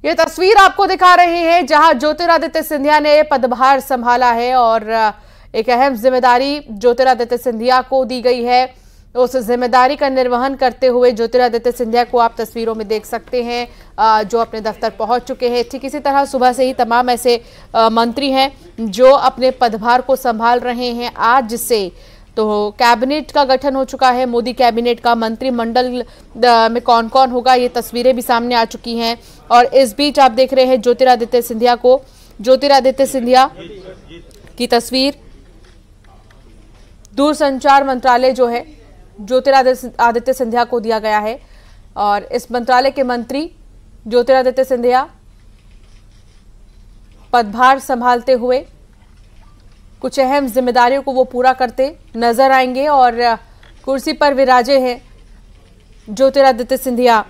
ये तस्वीर आपको दिखा रहे हैं जहां ज्योतिरादित्य सिंधिया ने पदभार संभाला है और एक अहम जिम्मेदारी ज्योतिरादित्य सिंधिया को दी गई है। उस जिम्मेदारी का निर्वहन करते हुए ज्योतिरादित्य सिंधिया को आप तस्वीरों में देख सकते हैं जो अपने दफ्तर पहुंच चुके हैं। ठीक इसी तरह सुबह से ही तमाम ऐसे मंत्री हैं जो अपने पदभार को संभाल रहे हैं आज से। तो कैबिनेट का गठन हो चुका है, मोदी कैबिनेट का। मंत्रिमंडल में कौन कौन होगा ये तस्वीरें भी सामने आ चुकी हैं और इस बीच आप देख रहे हैं ज्योतिरादित्य सिंधिया को। ज्योतिरादित्य सिंधिया की तस्वीर, दूरसंचार मंत्रालय जो है ज्योतिरादित्य सिंधिया को दिया गया है और इस मंत्रालय के मंत्री ज्योतिरादित्य सिंधिया पदभार संभालते हुए कुछ अहम जिम्मेदारियों को वो पूरा करते नजर आएंगे और कुर्सी पर विराजे हैं ज्योतिरादित्य सिंधिया।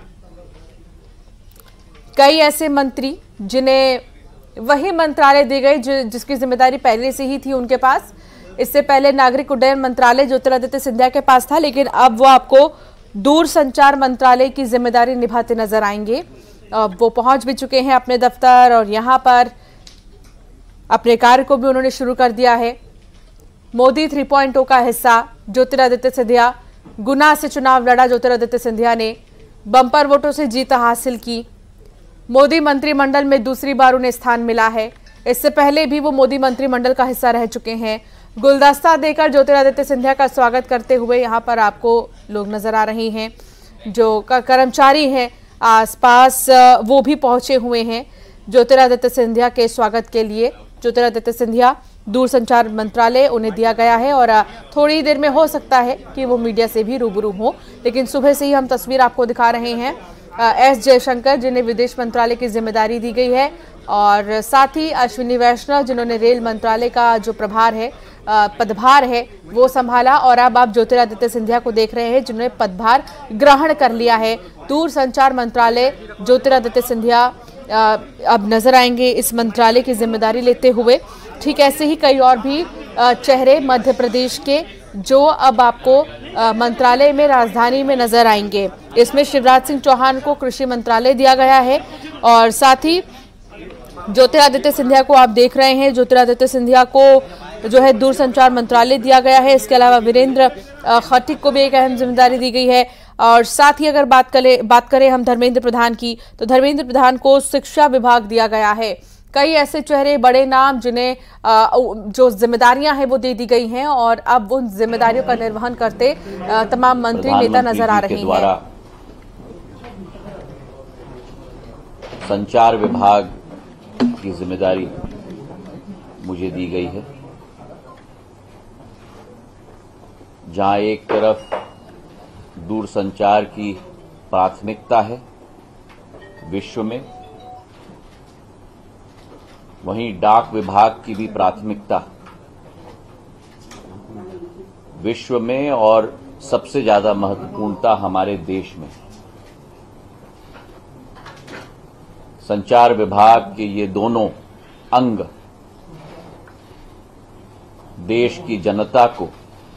कई ऐसे मंत्री जिन्हें वही मंत्रालय दी गई जिसकी जिम्मेदारी पहले से ही थी उनके पास। इससे पहले नागरिक उड्डयन मंत्रालय ज्योतिरादित्य सिंधिया के पास था, लेकिन अब वो आपको दूरसंचार मंत्रालय की जिम्मेदारी निभाते नजर आएंगे। वो पहुंच भी चुके हैं अपने दफ्तर और यहां पर अपने कार्य को भी उन्होंने शुरू कर दिया है। मोदी 3.0 का हिस्सा ज्योतिरादित्य सिंधिया। गुना से चुनाव लड़ा ज्योतिरादित्य सिंधिया ने, बम्पर वोटों से जीत हासिल की। मोदी मंत्रिमंडल में दूसरी बार उन्हें स्थान मिला है। इससे पहले भी वो मोदी मंत्रिमंडल का हिस्सा रह चुके हैं। गुलदस्ता देकर ज्योतिरादित्य सिंधिया का स्वागत करते हुए यहाँ पर आपको लोग नजर आ रहे हैं। जो कर्मचारी हैं आसपास वो भी पहुंचे हुए हैं ज्योतिरादित्य सिंधिया के स्वागत के लिए। ज्योतिरादित्य सिंधिया दूरसंचार मंत्रालय उन्हें दिया गया है और थोड़ी देर में हो सकता है कि वो मीडिया से भी रूबरू हो, लेकिन सुबह से ही हम तस्वीर आपको दिखा रहे हैं एस जयशंकर जिन्हें विदेश मंत्रालय की जिम्मेदारी दी गई है और साथ ही अश्विनी वैष्णव जिन्होंने रेल मंत्रालय का जो प्रभार है पदभार है वो संभाला। और अब आप ज्योतिरादित्य सिंधिया को देख रहे हैं जिन्होंने पदभार ग्रहण कर लिया है। दूरसंचार मंत्रालय ज्योतिरादित्य सिंधिया अब नजर आएंगे इस मंत्रालय की जिम्मेदारी लेते हुए। ठीक ऐसे ही कई और भी चेहरे मध्य प्रदेश के जो अब आपको मंत्रालय में राजधानी में नजर आएंगे। इसमें शिवराज सिंह चौहान को कृषि मंत्रालय दिया गया है और साथ ही ज्योतिरादित्य सिंधिया को आप देख रहे हैं, ज्योतिरादित्य सिंधिया को जो है दूरसंचार मंत्रालय दिया गया है। इसके अलावा वीरेंद्र खटीक को भी एक अहम जिम्मेदारी दी गई है और साथ ही अगर बात करें हम धर्मेंद्र प्रधान की, तो धर्मेंद्र प्रधान को शिक्षा विभाग दिया गया है। कई ऐसे चेहरे, बड़े नाम जिन्हें जो जिम्मेदारियां हैं वो दे दी गई हैं और अब उन जिम्मेदारियों का निर्वहन करते तमाम मंत्री नेता नजर आ रहे हैं। संचार विभाग की जिम्मेदारी मुझे दी गई है, जहां एक तरफ दूरसंचार की प्राथमिकता है विश्व में, वहीं डाक विभाग की भी प्राथमिकता विश्व में और सबसे ज्यादा महत्वपूर्णता हमारे देश में। संचार विभाग के ये दोनों अंग देश की जनता को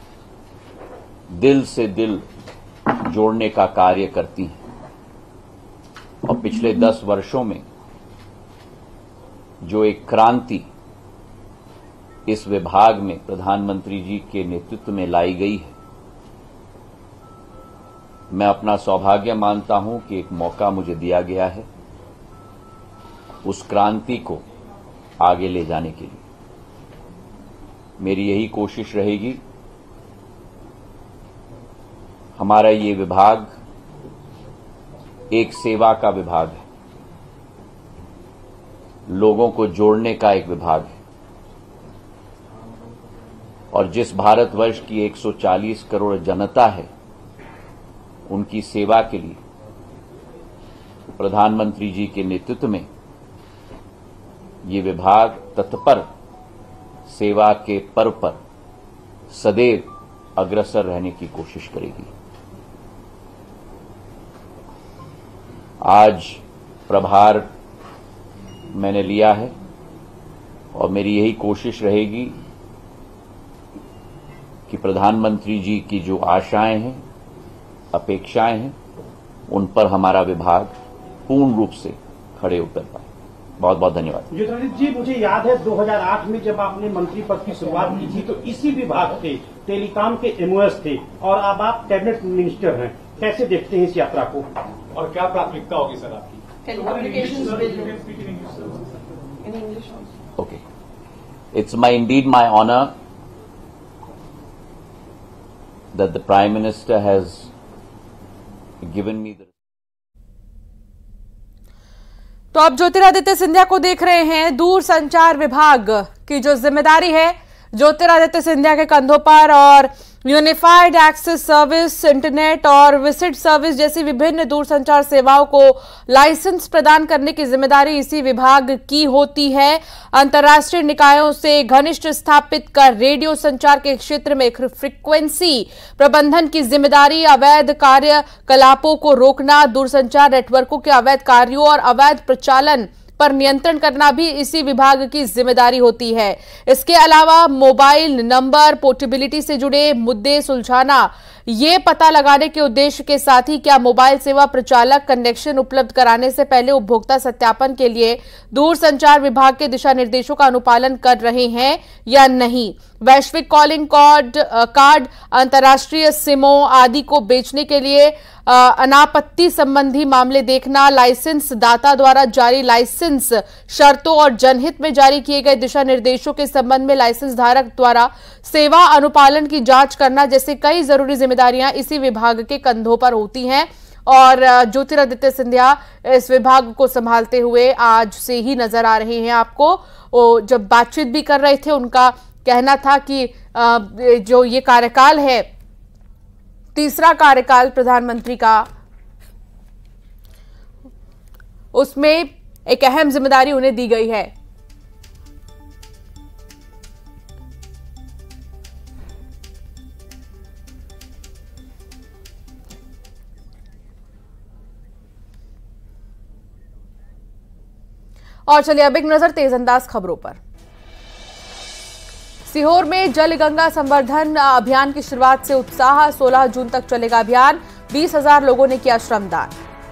दिल से दिल जोड़ने का कार्य करती हैं और पिछले 10 वर्षों में जो एक क्रांति इस विभाग में प्रधानमंत्री जी के नेतृत्व में लाई गई है, मैं अपना सौभाग्य मानता हूं कि एक मौका मुझे दिया गया है उस क्रांति को आगे ले जाने के लिए। मेरी यही कोशिश रहेगी। हमारा ये विभाग एक सेवा का विभाग है, लोगों को जोड़ने का एक विभाग है और जिस भारतवर्ष की 140 करोड़ जनता है उनकी सेवा के लिए प्रधानमंत्री जी के नेतृत्व में ये विभाग तत्पर सेवा के पर्व पर सदैव अग्रसर रहने की कोशिश करेगी। आज प्रभार मैंने लिया है और मेरी यही कोशिश रहेगी कि प्रधानमंत्री जी की जो आशाएं हैं, अपेक्षाएं हैं, उन पर हमारा विभाग पूर्ण रूप से खड़े उतर पाए। बहुत बहुत धन्यवाद। ज्योतिरादित्य जी, मुझे याद है 2008 में जब आपने मंत्री पद की शुरुआत की थी तो इसी विभाग के टेलीकॉम के एमओएस थे और अब आप कैबिनेट मिनिस्टर हैं। कैसे देखते हैं इस यात्रा को और क्या प्राथमिकता होगी सर आपकी? Okay. It's indeed my honor that the Prime Minister has given me the. तो आप ज्योतिरादित्य सिंधिया को देख रहे हैं। दूरसंचार विभाग की जो जिम्मेदारी है ज्योतिरादित्य सिंधिया के कंधों पर, और यूनिफाइड एक्सेस सर्विस, इंटरनेट और विजिट सर्विस जैसी विभिन्न दूरसंचार सेवाओं को लाइसेंस प्रदान करने की जिम्मेदारी इसी विभाग की होती है। अंतर्राष्ट्रीय निकायों से घनिष्ठ स्थापित कर रेडियो संचार के क्षेत्र में फ्रीक्वेंसी प्रबंधन की जिम्मेदारी, अवैध कार्यकलापों को रोकना, दूरसंचार नेटवर्कों के अवैध कार्यों और अवैध प्रचालन पर नियंत्रण करना भी इसी विभाग की जिम्मेदारी होती है। इसके अलावा मोबाइल नंबर पोर्टेबिलिटी से जुड़े मुद्दे सुलझाना, ये पता लगाने के उद्देश्य के साथ ही क्या मोबाइल सेवा प्रचालक कनेक्शन उपलब्ध कराने से पहले उपभोक्ता सत्यापन के लिए दूरसंचार विभाग के दिशा निर्देशों का अनुपालन कर रहे हैं या नहीं, वैश्विक कॉलिंग कार्ड, अंतर्राष्ट्रीय सिमों आदि को बेचने के लिए अनापत्ति संबंधी मामले देखना, लाइसेंस दाता द्वारा जारी लाइसेंस शर्तों और जनहित में जारी किए गए दिशा निर्देशों के संबंध में लाइसेंस धारक द्वारा सेवा अनुपालन की जांच करना जैसे कई जरूरी जिम्मेदारियां इसी विभाग के कंधों पर होती हैं। और ज्योतिरादित्य सिंधिया इस विभाग को संभालते हुए आज से ही नजर आ रहे हैं आपको। जब बातचीत भी कर रहे थे उनका कहना था कि जो ये कार्यकाल है, तीसरा कार्यकाल प्रधानमंत्री का, उसमें एक अहम जिम्मेदारी उन्हें दी गई है। और चलिए अब एक नजर तेजअंदाज खबरों पर। सीहोर में जल गंगा संवर्धन अभियान की शुरुआत से उत्साह, 16 जून तक चलेगा अभियान, 20,000 लोगों ने किया श्रमदान।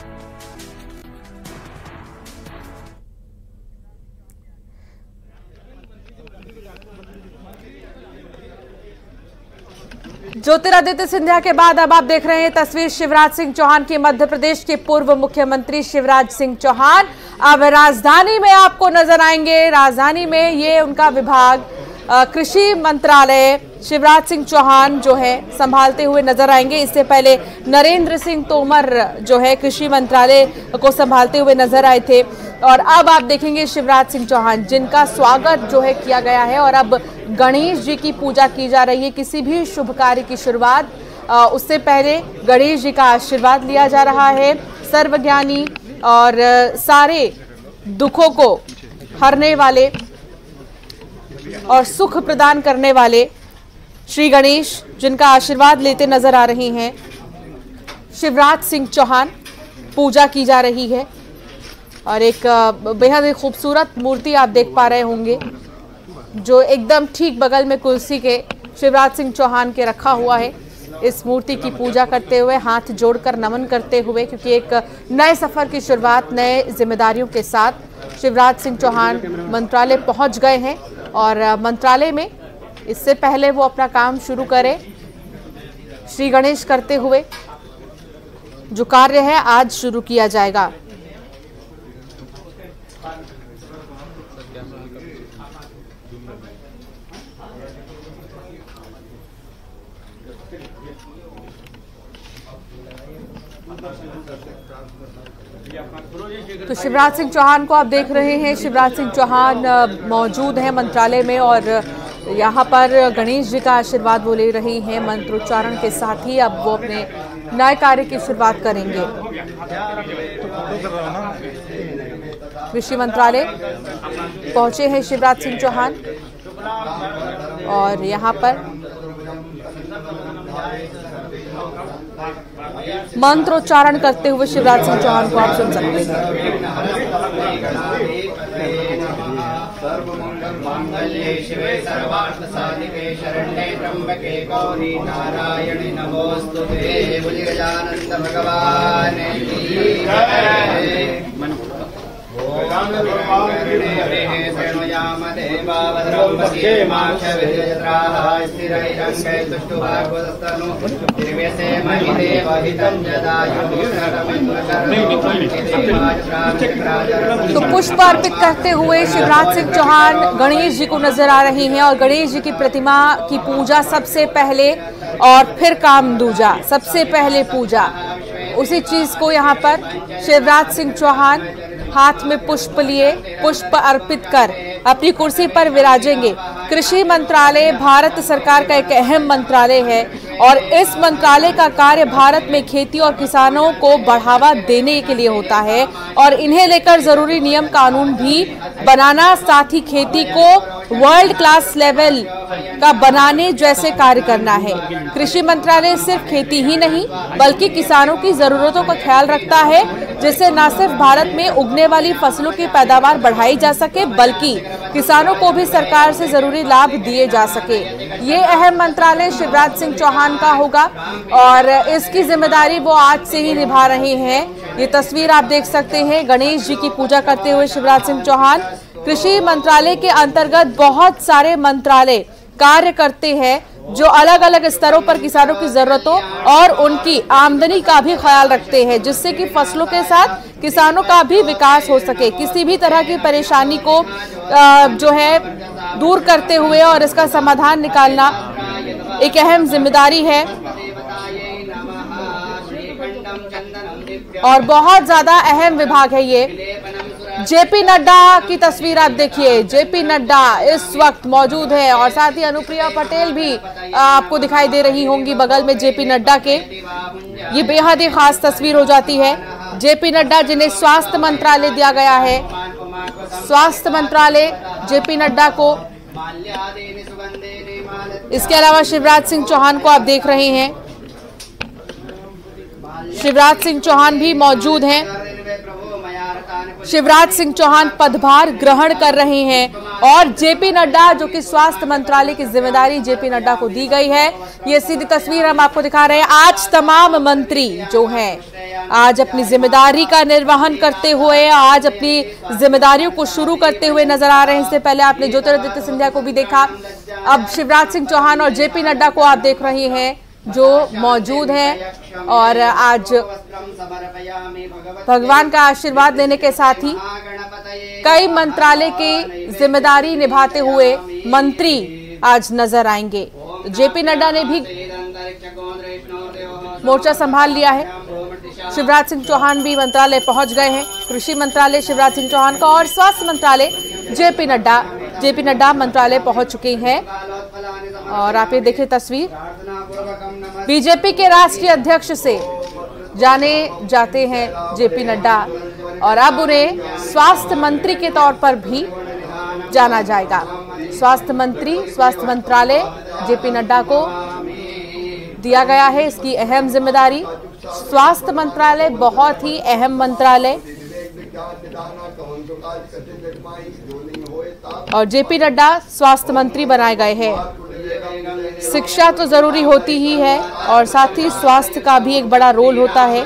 ज्योतिरादित्य सिंधिया के बाद अब आप देख रहे हैं तस्वीर शिवराज सिंह चौहान की। मध्य प्रदेश के पूर्व मुख्यमंत्री शिवराज सिंह चौहान अब राजधानी में आपको नजर आएंगे। राजधानी में ये उनका विभाग कृषि मंत्रालय शिवराज सिंह चौहान जो है संभालते हुए नजर आएंगे। इससे पहले नरेंद्र सिंह तोमर जो है कृषि मंत्रालय को संभालते हुए नजर आए थे, और अब आप देखेंगे शिवराज सिंह चौहान जिनका स्वागत जो है किया गया है। और अब गणेश जी की पूजा की जा रही है। किसी भी शुभ कार्य की शुरुआत उससे पहले गणेश जी का आशीर्वाद लिया जा रहा है। सर्वज्ञानी और सारे दुखों को हरने वाले और सुख प्रदान करने वाले श्री गणेश जिनका आशीर्वाद लेते नजर आ रहे हैं शिवराज सिंह चौहान, पूजा की जा रही है। और एक बेहद ही खूबसूरत मूर्ति आप देख पा रहे होंगे जो एकदम ठीक बगल में कुर्सी के शिवराज सिंह चौहान के रखा हुआ है। इस मूर्ति की पूजा करते हुए, हाथ जोड़कर नमन करते हुए, क्योंकि एक नए सफर की शुरुआत नए जिम्मेदारियों के साथ शिवराज सिंह चौहान मंत्रालय पहुंच गए हैं। और मंत्रालय में इससे पहले वो अपना काम शुरू करें, श्री गणेश करते हुए जो कार्य है आज शुरू किया जाएगा। तो शिवराज सिंह चौहान को आप देख रहे हैं। शिवराज सिंह चौहान मौजूद हैं मंत्रालय में और यहाँ पर गणेश जी का आशीर्वाद वो ले रही हैं। मंत्रोच्चारण के साथ ही अब वो अपने नए कार्य की शुरुआत करेंगे। कृषि मंत्रालय पहुंचे हैं शिवराज सिंह चौहान और यहाँ पर मंत्रोच्चारण करते हुए शिवराज सिंह चौहान को आप सुन सकते हैं। सर्वमंगलमांगल्ये शिवे सर्वार्थसाधिके शरण्ये त्र्यंबके गौरी नारायणि नमोस्तुते। बोलिए गजानन भगवान की जय। तो पुष्प अर्पित करते हुए शिवराज सिंह चौहान गणेश जी को नजर आ रहे हैं और गणेश जी की प्रतिमा की पूजा सबसे पहले और फिर काम दूजा, सबसे पहले पूजा उसी चीज को यहाँ पर शिवराज सिंह चौहान हाथ में पुष्प लिए पुष्प अर्पित कर अपनी कुर्सी पर विराजेंगे। कृषि मंत्रालय भारत सरकार का एक अहम मंत्रालय है और इस मंत्रालय का कार्य भारत में खेती और किसानों को बढ़ावा देने के लिए होता है और इन्हें लेकर जरूरी नियम कानून भी बनाना, साथ ही खेती को वर्ल्ड क्लास लेवल का बनाने जैसे कार्य करना है। कृषि मंत्रालय सिर्फ खेती ही नहीं बल्कि किसानों की जरूरतों का ख्याल रखता है, जिससे न सिर्फ भारत में उगने वाली फसलों की पैदावार बढ़ाई जा सके बल्कि किसानों को भी सरकार से जरूरी लाभ दिए जा सके। ये अहम मंत्रालय शिवराज सिंह चौहान का होगा और इसकी जिम्मेदारी वो आज से ही निभा रहे हैं। ये तस्वीर आप देख सकते हैं गणेश जी की पूजा करते हुए शिवराज सिंह चौहान। कृषि मंत्रालय के अंतर्गत बहुत सारे मंत्रालय कार्य करते हैं जो अलग अलग स्तरों पर किसानों की जरूरतों और उनकी आमदनी का भी ख्याल रखते हैं, जिससे कि फसलों के साथ किसानों का भी विकास हो सके। किसी भी तरह की परेशानी को जो है दूर करते हुए और इसका समाधान निकालना एक अहम जिम्मेदारी है और बहुत ज्यादा अहम विभाग है ये। जेपी नड्डा की तस्वीर आप देखिए, जेपी नड्डा इस वक्त मौजूद है और साथ ही अनुप्रिया पटेल भी आपको दिखाई दे रही होंगी बगल में जेपी नड्डा के। ये बेहद ही खास तस्वीर हो जाती है। जेपी नड्डा जिन्हें स्वास्थ्य मंत्रालय दिया गया है, स्वास्थ्य मंत्रालय जेपी नड्डा को। इसके अलावा शिवराज सिंह चौहान को आप देख रहे हैं, शिवराज सिंह चौहान भी मौजूद हैं। शिवराज सिंह चौहान पदभार ग्रहण कर रहे हैं और जेपी नड्डा जो कि स्वास्थ्य मंत्रालय की जिम्मेदारी जेपी नड्डा को दी गई है, ये सीधी तस्वीर हम आपको दिखा रहे हैं। आज तमाम मंत्री जो हैं आज अपनी जिम्मेदारी का निर्वहन करते हुए, आज अपनी जिम्मेदारियों को शुरू करते हुए नजर आ रहे हैं। इससे पहले आपने ज्योतिरादित्य सिंधिया को भी देखा, अब शिवराज सिंह चौहान और जेपी नड्डा को आप देख रहे हैं जो मौजूद हैं और आज भगवान का आशीर्वाद लेने के साथ ही कई मंत्रालय की जिम्मेदारी निभाते हुए मंत्री आज नजर आएंगे। जेपी नड्डा ने भी मोर्चा संभाल लिया है, शिवराज सिंह चौहान भी मंत्रालय पहुंच गए हैं। कृषि मंत्रालय शिवराज सिंह चौहान का और स्वास्थ्य मंत्रालय जेपी नड्डा मंत्रालय पहुंच चुके हैं। और आप ये देखिए तस्वीर, बीजेपी के राष्ट्रीय अध्यक्ष से जाने जाते हैं जेपी नड्डा और अब उन्हें स्वास्थ्य मंत्री के तौर पर भी जाना जाएगा। स्वास्थ्य मंत्री, स्वास्थ्य मंत्रालय जेपी नड्डा को दिया गया है, इसकी अहम जिम्मेदारी। स्वास्थ्य मंत्रालय बहुत ही अहम मंत्रालय और जेपी नड्डा स्वास्थ्य मंत्री बनाए गए हैं। शिक्षा तो जरूरी होती ही है और साथ ही स्वास्थ्य का भी एक बड़ा रोल होता है।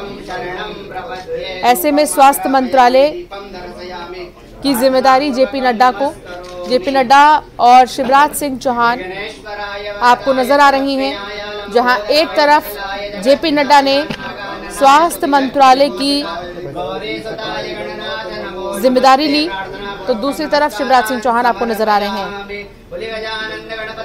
ऐसे में स्वास्थ्य मंत्रालय की जिम्मेदारी जेपी नड्डा और शिवराज सिंह चौहान आपको नजर आ रही हैं, जहां एक तरफ जेपी नड्डा ने स्वास्थ्य मंत्रालय की जिम्मेदारी ली तो दूसरी तरफ शिवराज सिंह चौहान आपको नजर आ रहे हैं।